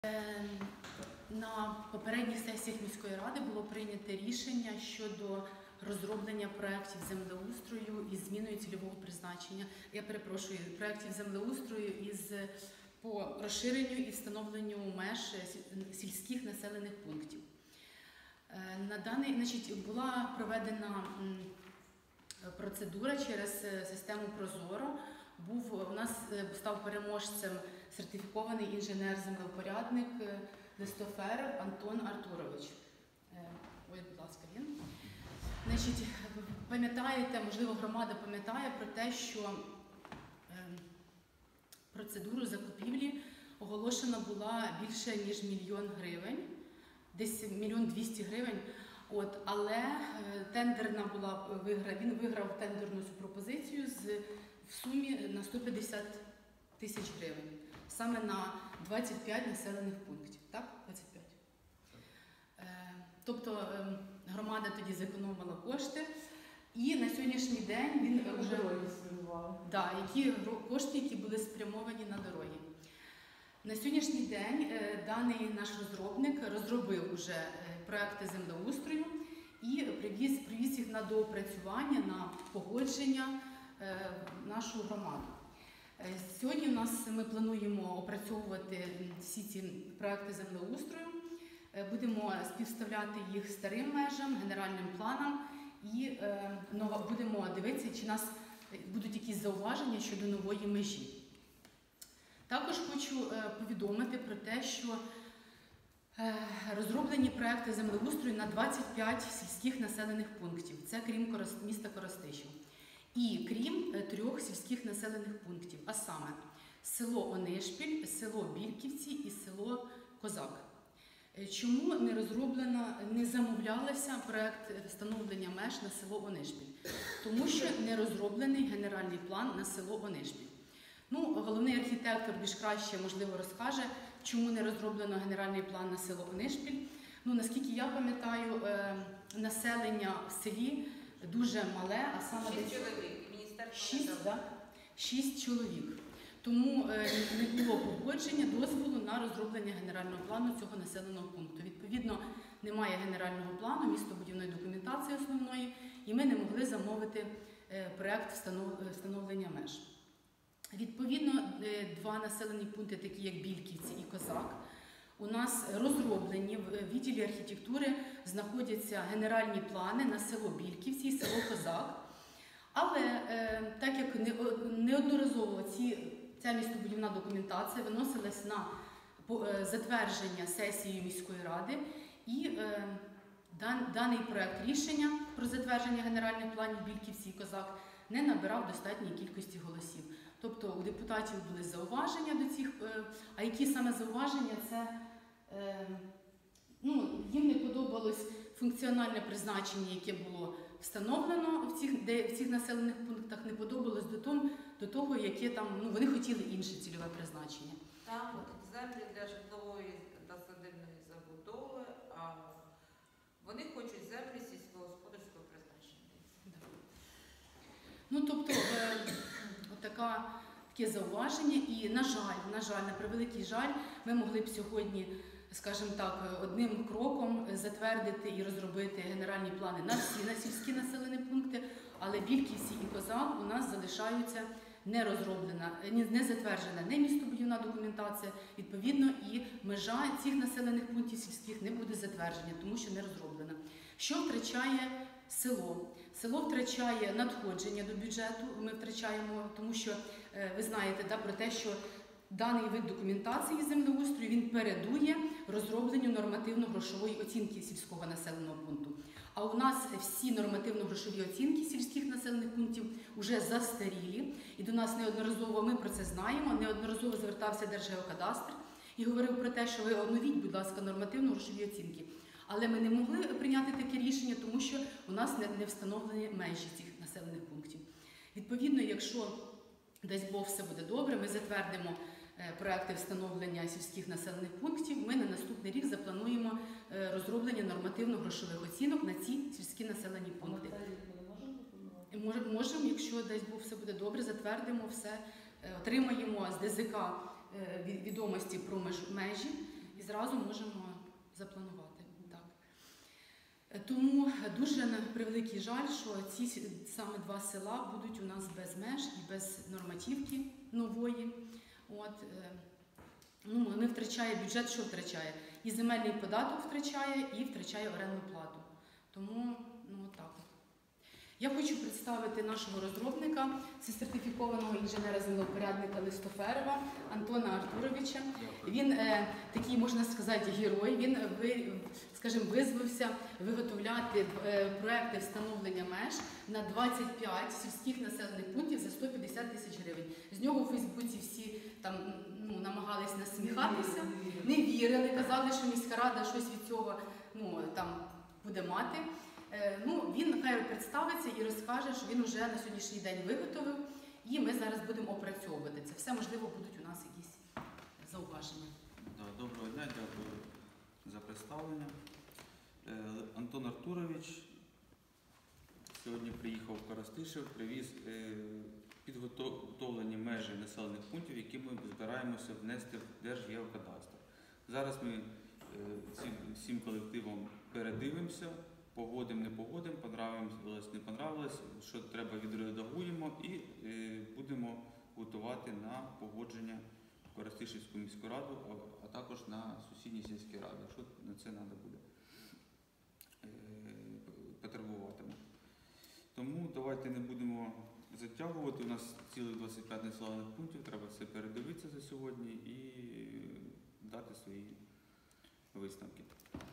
На попередніх сесіях міської ради було прийнято рішення щодо розроблення проєктів землеустрою із зміною цільового призначення. Проєктів землеустрою по розширенню і встановленню меж сільських населених пунктів. Була проведена процедура через систему Прозоро. У нас став переможцем сертифікований інженер-землевпорядник Листоферов Антон Артурович. Ой, будь ласка, він. Пам'ятаєте, можливо, громада пам'ятає про те, що процедуру закупівлі оголошена була більше, ніж 1 мільйон гривень, десь 1 мільйон 200 гривень. Але він виграв тендерну пропозицію в сумі на 150 тисяч гривень. Саме на 25 населених пунктів. Так? 25. Тобто громада тоді зекономила кошти. І на сьогоднішній день він вже... кошти, які були спрямовані на дороги. На сьогоднішній день даний наш розробник розробив вже проекти землеустрою і привіз їх на доопрацювання, на погодження в нашу громаду. Сьогодні ми плануємо опрацьовувати всі ці проекти землеустрою, будемо співставляти їх старим межам, генеральним планам і будемо дивитися, чи у нас будуть якісь зауваження щодо нової межі. Також хочу повідомити про те, що розроблені проекти землеустрою на 25 сільських населених пунктів. Це крім міста Коростишів. І крім 3 сільських населених пунктів, а саме село Онишпіль, село Більківці і село Козак. Чому не замовлявся проект встановлення меж на село Онишпіль? Тому що не розроблений генеральний план на село Онишпіль. Головний архітектор більш краще, можливо, розкаже, чому не розроблено генеральний план на село Онишпіль. Наскільки я пам'ятаю, населення в селі дуже мале, а саме 6 чоловік. Тому не було погодження, дозволу на розроблення генерального плану цього населеного пункту. Відповідно, немає генерального плану, містобудівної документації основної, і ми не могли замовити проєкт встановлення меж. Відповідно, 2 населені пункти, такі як Більківці і Козак, у нас розроблені в відділі архітектури, знаходяться генеральні плани на село Більківці і село Козак. Але так як неодноразово ця містобудівна документація виносилась на затвердження сесією міської ради, і даний проєкт рішення про затвердження генеральних планів Більківці і Козак не набирав достатньої кількості голосів. Тобто у депутатів були зауваження до цих, а які саме зауваження? Це їм не подобалось функціональне призначення, яке було встановлено в цих населених пунктах, не подобалось до того, яке там, вони хотіли інше цільове призначення. Там землі для житлової та садибної забудови, а вони хочуть землі сільськогосподарського призначення. Тобто, таке зауваження, і, на жаль, на превеликий жаль, ми могли б сьогодні, скажімо так, одним кроком затвердити і розробити генеральні плани на всі сільські населені пункти, але Більківці і Козак у нас залишаються не розроблена, не затверджена не містобудівна документація, відповідно, і межа цих населених пунктів сільських не буде затверджена, тому що не розроблена. Що втрачає село? Село втрачає надходження до бюджету, ми втрачаємо, тому що ви знаєте про те, що даний вид документації землеустрою, він передує розробленню нормативно-грошової оцінки сільського населеного пункту. А у нас всі нормативно-грошові оцінки сільських населених пунктів вже застарілі, і до нас неодноразово, ми про це знаємо, неодноразово звертався Держгеокадастр і говорив про те, що ви обновіть, будь ласка, нормативно-грошові оцінки. Але ми не могли прийняти таке рішення, тому що у нас не встановлені межі цих населених пунктів. Відповідно, якщо, дасть Бог, все буде добре, ми затвердимо проекти встановлення сільських населених пунктів, ми на наступний рік заплануємо розроблення нормативно-грошових оцінок на ці сільські населені пункти. Можемо, якщо, дасть Бог, все буде добре, затвердимо все, отримаємо з ДЗК відомості про межі зразу можемо запланувати. Так. Тому дуже на превеликий жаль, що ці саме два села будуть у нас без меж і без нормативки нової. От, ну, не втрачає бюджет, що втрачає? І земельний податок втрачає, і втрачає орендну плату. Тому, ну, так. Я хочу представити нашого розробника, це сертифікованого інженера-землевпорядника Листоферова Антона Артуровича. Він такий, можна сказати, герой. Він, скажімо, визвався виготовляти проекти встановлення меж на 25 сільських населених пунктів за 150 тисяч гривень. З нього у Фейсбуці всі там, ну, намагались насміхатися, не вірили, казали, що міська рада щось від цього, ну, там, буде мати. Ну, він хай представиться і розкаже, що він вже на сьогоднішній день виготовив, і ми зараз будемо опрацьовувати це. Все, можливо, будуть у нас якісь зауваження. Доброго дня, дякую за представлення. Антон Артурович сьогодні приїхав в Коростишів, привіз підготовлені межі населених пунктів, які ми збираємося внести в Держгеокадастр. Зараз ми всім колективом передивимося, погодимо, не погодимо, понравилось, не понравилось, що треба відредагуємо і будемо готувати на погодження в Коростишівську міську раду, а також на сусідні сільські ради, якщо на це треба буде потребуватиме. Тому давайте не будемо затягувати, у нас цілих 25 населених пунктів, треба це передивитися за сьогодні і дати свої висновки.